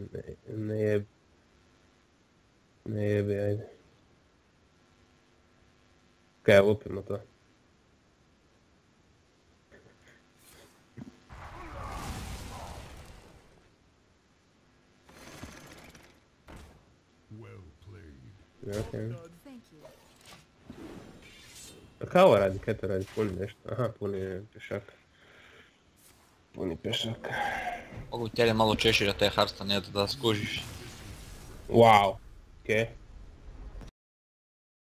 Ne jebi. Ne jebi, ajde. Kaj, lupimo to. Okej. A kaj ovo radi? Kaj to radi? Puni nešto. Aha, puni pješak. Puni pješak. Mogu ti malo češirati taj Hearthstone, eto da skužiš. Wow. Okej.